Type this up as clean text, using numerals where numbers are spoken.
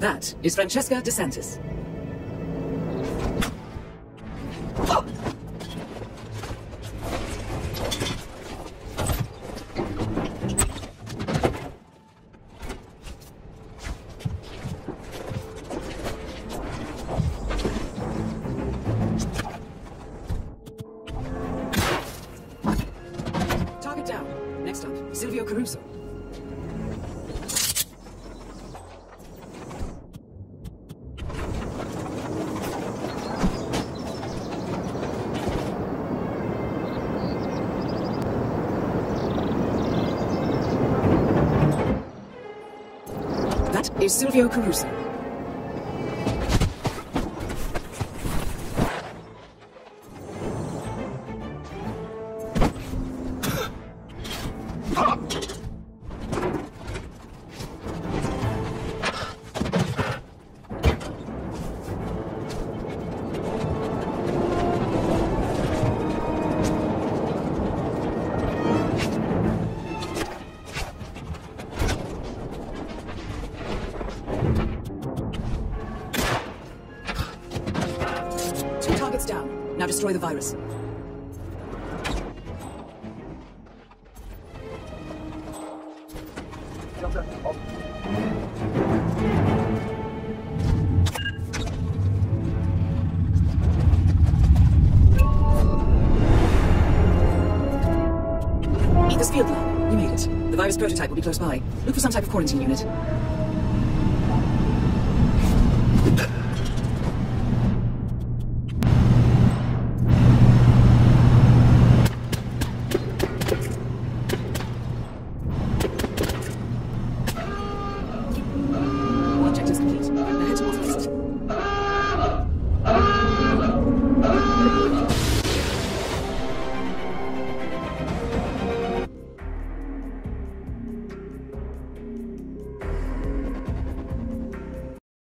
That is Francesca DeSantis. Target down. Next up, Silvio Caruso. That is Silvio Caruso. Two targets down. Now destroy the virus. Ether's field lab. You made it. The virus prototype will be close by. Look for some type of quarantine unit.